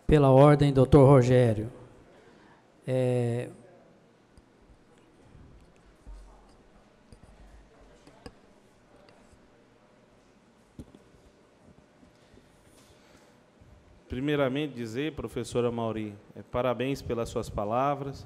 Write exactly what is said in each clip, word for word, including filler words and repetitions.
Pela ordem, doutor Rogério. É... Primeiramente dizer, professora Mauri, é, parabéns pelas suas palavras.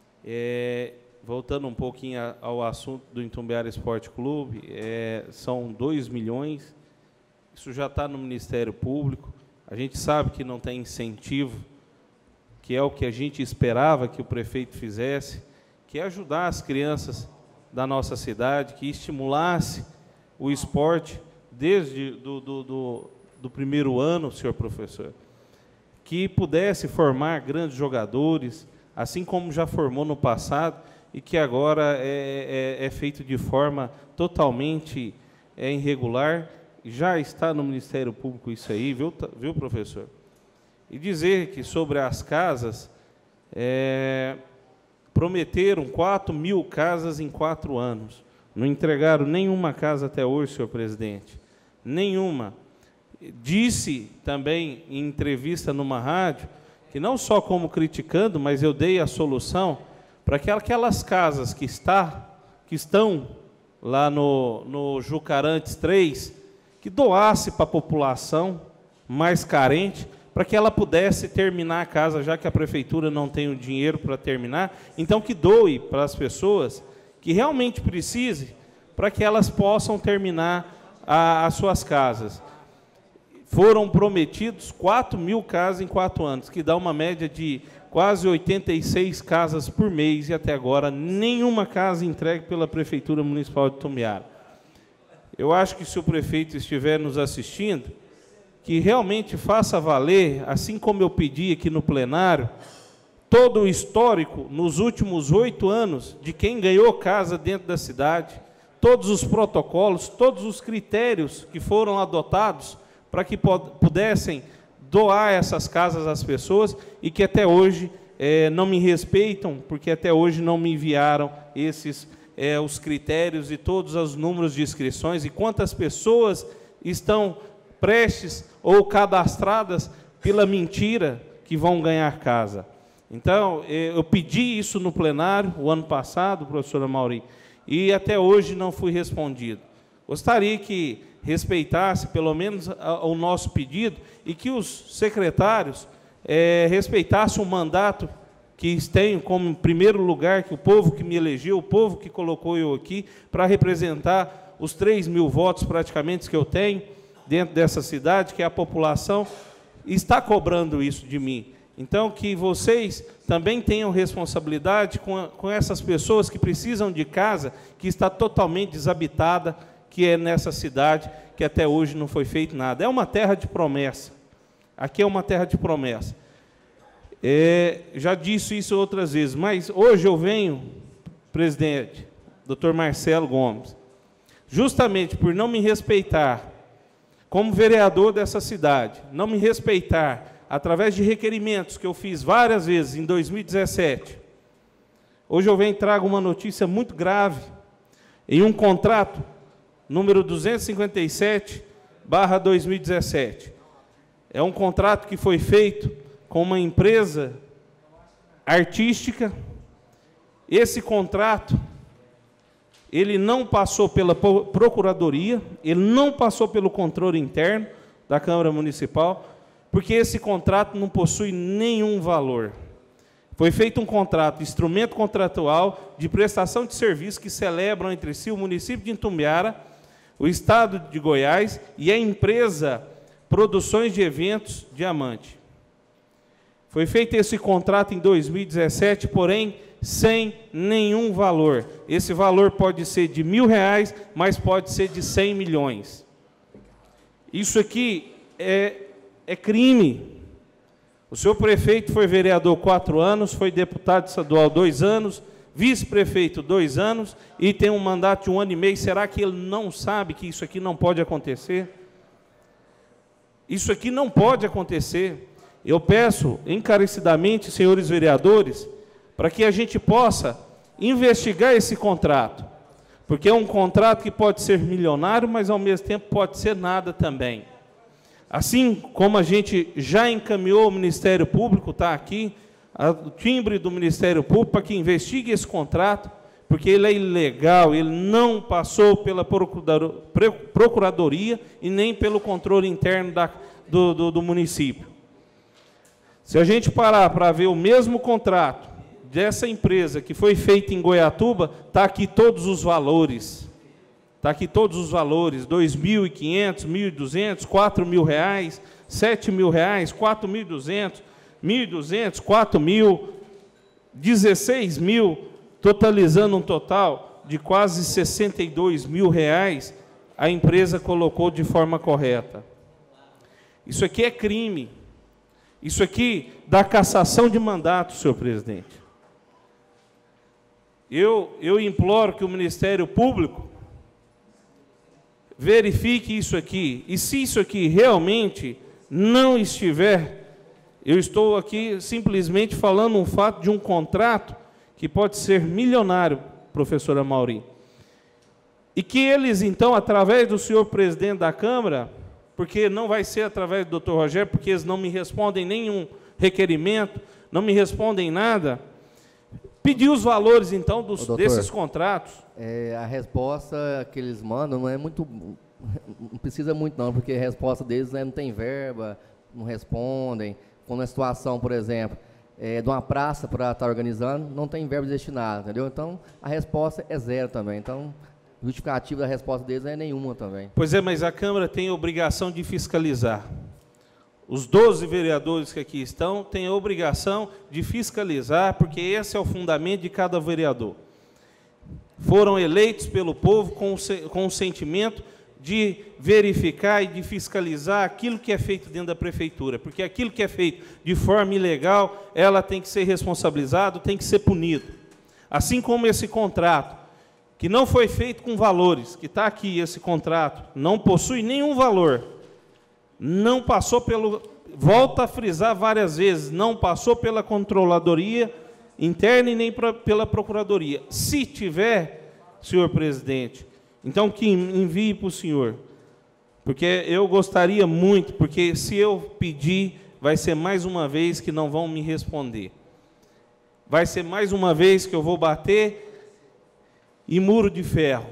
É, voltando um pouquinho a, ao assunto do Itumbiara Esporte Clube, é, são dois milhões, isso já está no Ministério Público, a gente sabe que não tem incentivo, que é o que a gente esperava que o prefeito fizesse, que é ajudar as crianças da nossa cidade, que estimulasse o esporte desde do, do, do, do primeiro ano, senhor professor, que pudesse formar grandes jogadores, assim como já formou no passado, e que agora é, é, é feito de forma totalmente é, irregular. Já está no Ministério Público isso aí, viu, viu professor? E dizer que sobre as casas, é, prometeram quatro mil casas em quatro anos. Não entregaram nenhuma casa até hoje, senhor presidente. Nenhuma. Disse também em entrevista numa rádio, que não só como criticando, mas eu dei a solução para que aquelas casas que, está, que estão lá no, no Jucarantes três, que doasse para a população mais carente, para que ela pudesse terminar a casa, já que a prefeitura não tem o dinheiro para terminar, então que doe para as pessoas que realmente precisem, para que elas possam terminar a, as suas casas. Foram prometidos quatro mil casas em quatro anos, que dá uma média de quase oitenta e seis casas por mês, e até agora nenhuma casa entregue pela Prefeitura Municipal de Itumbiara. Eu acho que se o prefeito estiver nos assistindo, que realmente faça valer, assim como eu pedi aqui no plenário, todo o histórico nos últimos oito anos de quem ganhou casa dentro da cidade, todos os protocolos, todos os critérios que foram adotados para que pudessem doar essas casas às pessoas e que até hoje é, não me respeitam, porque até hoje não me enviaram esses é, os critérios e todos os números de inscrições e quantas pessoas estão prestes ou cadastradas pela mentira que vão ganhar casa. Então, eu pedi isso no plenário o ano passado, professora Mauri, e até hoje não fui respondido. Gostaria que respeitasse pelo menos o nosso pedido e que os secretários é, respeitassem o mandato que tenho como em primeiro lugar, que o povo que me elegeu, o povo que colocou eu aqui, para representar os três mil votos praticamente que eu tenho dentro dessa cidade, que a população está cobrando isso de mim. Então, que vocês também tenham responsabilidade com, com essas pessoas que precisam de casa, que está totalmente desabitada, que é nessa cidade, que até hoje não foi feito nada. É uma terra de promessa. Aqui é uma terra de promessa. É, já disse isso outras vezes, mas hoje eu venho, presidente, doutor Marcelo Gomes, justamente por não me respeitar como vereador dessa cidade, não me respeitar através de requerimentos que eu fiz várias vezes em dois mil e dezessete. Hoje eu venho e trago uma notícia muito grave em um contrato número duzentos e cinquenta e sete barra dois mil e dezessete. É um contrato que foi feito com uma empresa artística. Esse contrato, ele não passou pela Procuradoria, ele não passou pelo controle interno da Câmara Municipal, porque esse contrato não possui nenhum valor. Foi feito um contrato, instrumento contratual de prestação de serviço que celebram entre si o município de Itumbiara, o Estado de Goiás e a empresa Produções de Eventos Diamante. Foi feito esse contrato em dois mil e dezessete, porém, sem nenhum valor. Esse valor pode ser de mil reais, mas pode ser de cem milhões. Isso aqui é, é crime. O senhor prefeito foi vereador quatro anos, foi deputado estadual dois anos, vice-prefeito dois anos e tem um mandato de um ano e meio. Será que ele não sabe que isso aqui não pode acontecer? Isso aqui não pode acontecer. Eu peço encarecidamente, senhores vereadores, para que a gente possa investigar esse contrato, porque é um contrato que pode ser milionário, mas ao mesmo tempo pode ser nada também. Assim como a gente já encaminhou o Ministério Público, está aqui, o timbre do Ministério Público para que investigue esse contrato, porque ele é ilegal, ele não passou pela Procuradoria e nem pelo controle interno da, do, do, do município. Se a gente parar para ver o mesmo contrato dessa empresa que foi feita em Goiatuba, está aqui todos os valores. Está aqui todos os valores, dois mil e quinhentos, mil e duzentos, quatro mil reais, sete mil reais, quatro mil e duzentos, mil e duzentos, quatro mil, dezesseis mil, totalizando um total de quase sessenta e dois mil reais, a empresa colocou de forma correta. Isso aqui é crime. Isso aqui dá cassação de mandato, senhor presidente. Eu, eu imploro que o Ministério Público verifique isso aqui. E se isso aqui realmente não estiver, eu estou aqui simplesmente falando um fato de um contrato que pode ser milionário, professora Mauri. E que eles, então, através do senhor presidente da Câmara, porque não vai ser através do doutor Rogério, porque eles não me respondem nenhum requerimento, não me respondem nada, pedir os valores, então, dos, doutor, desses contratos. É, a resposta que eles mandam não é muito, não precisa muito não, porque a resposta deles, né, não tem verba, não respondem. Quando a situação, por exemplo, é, de uma praça para estar organizando, não tem verba destinada, entendeu? Então, a resposta é zero também. Então, o justificativo da resposta deles não é nenhuma também. Pois é, mas a Câmara tem a obrigação de fiscalizar. Os doze vereadores que aqui estão têm a obrigação de fiscalizar, porque esse é o fundamento de cada vereador. Foram eleitos pelo povo com o, com o sentimento de verificar e de fiscalizar aquilo que é feito dentro da prefeitura, porque aquilo que é feito de forma ilegal, ela tem que ser responsabilizada, tem que ser punido. Assim como esse contrato, que não foi feito com valores, que está aqui esse contrato, não possui nenhum valor, não passou pelo, volta a frisar várias vezes, não passou pela controladoria interna e nem pra, pela procuradoria. Se tiver, senhor presidente, então que envie para o senhor, porque eu gostaria muito, porque se eu pedir, vai ser mais uma vez que não vão me responder. Vai ser mais uma vez que eu vou bater em muro de ferro.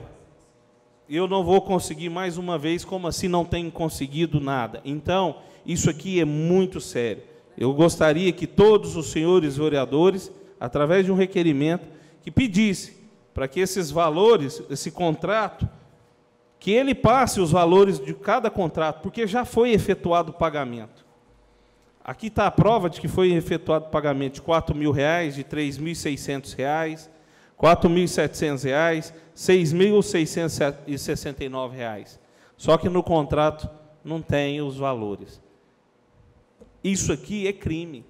Eu não vou conseguir mais uma vez, como assim não tenho conseguido nada. Então, isso aqui é muito sério. Eu gostaria que todos os senhores vereadores, através de um requerimento, que pedisse para que esses valores, esse contrato, que ele passe os valores de cada contrato, porque já foi efetuado o pagamento. Aqui está a prova de que foi efetuado o pagamento de quatro mil reais, de três mil e seiscentos reais, quatro mil e setecentos reais, seis mil seiscentos e sessenta e nove reais. Só que no contrato não tem os valores. Isso aqui é crime.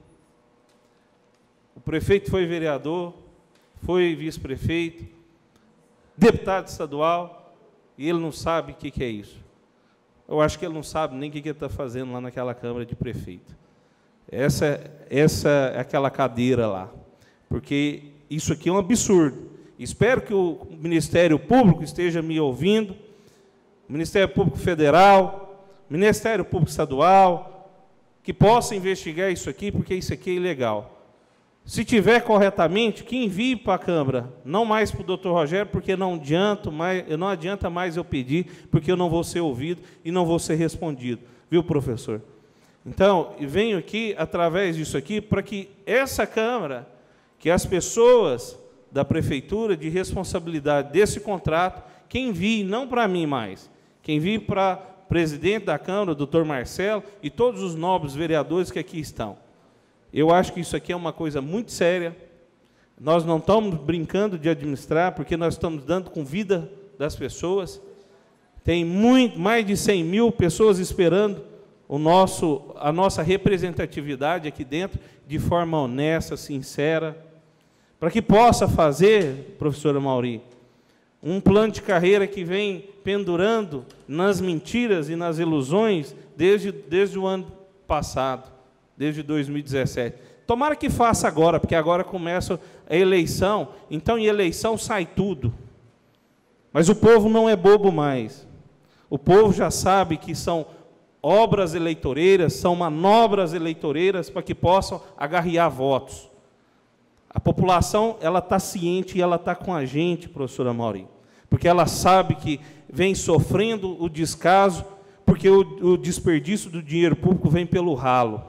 O prefeito foi vereador, foi vice-prefeito, deputado estadual, e ele não sabe o que, que é isso. Eu acho que ele não sabe nem o que, que ele está fazendo lá naquela Câmara de Prefeito. Essa, essa é aquela cadeira lá. Porque isso aqui é um absurdo. Espero que o Ministério Público esteja me ouvindo, o Ministério Público Federal, o Ministério Público Estadual, que possa investigar isso aqui, porque isso aqui é ilegal. Se tiver corretamente, que envie para a Câmara, não mais para o doutor Rogério, porque não adianta, mais, não adianta mais eu pedir, porque eu não vou ser ouvido e não vou ser respondido. Viu, professor? Então, venho aqui, através disso aqui, para que essa Câmara, que as pessoas da Prefeitura, de responsabilidade desse contrato, que envie, não para mim mais, que envie para o presidente da Câmara, doutor Marcelo, e todos os nobres vereadores que aqui estão. Eu acho que isso aqui é uma coisa muito séria. Nós não estamos brincando de administrar, porque nós estamos dando com vida das pessoas. Tem muito, mais de cem mil pessoas esperando o nosso, a nossa representatividade aqui dentro, de forma honesta, sincera, para que possa fazer, professora Mauri, um plano de carreira que vem pendurando nas mentiras e nas ilusões desde, desde o ano passado. Desde dois mil e dezessete. Tomara que faça agora, porque agora começa a eleição, então em eleição sai tudo. Mas o povo não é bobo mais. O povo já sabe que são obras eleitoreiras são manobras eleitoreiras para que possam agarrear votos. A população ela está ciente e ela está com a gente, professora Mauri, porque ela sabe que vem sofrendo o descaso, porque o, o desperdício do dinheiro público vem pelo ralo.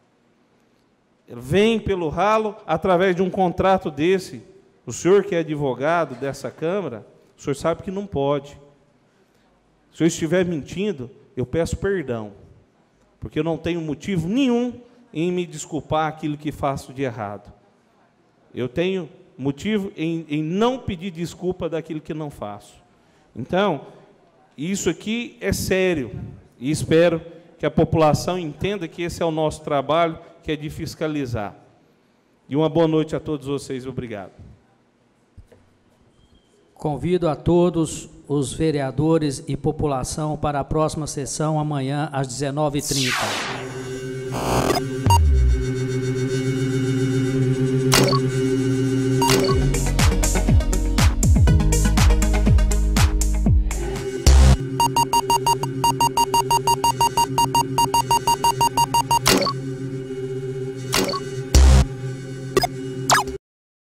Vem pelo ralo através de um contrato desse. O senhor que é advogado dessa Câmara, o senhor sabe que não pode. Se eu estiver mentindo, eu peço perdão, porque eu não tenho motivo nenhum em me desculpar aquilo que faço de errado. Eu tenho motivo em, em não pedir desculpa daquilo que não faço. Então, isso aqui é sério, e espero que a população entenda que esse é o nosso trabalho, que é de fiscalizar. E uma boa noite a todos vocês, obrigado. Convido a todos os vereadores e população para a próxima sessão, amanhã, às dezenove e trinta.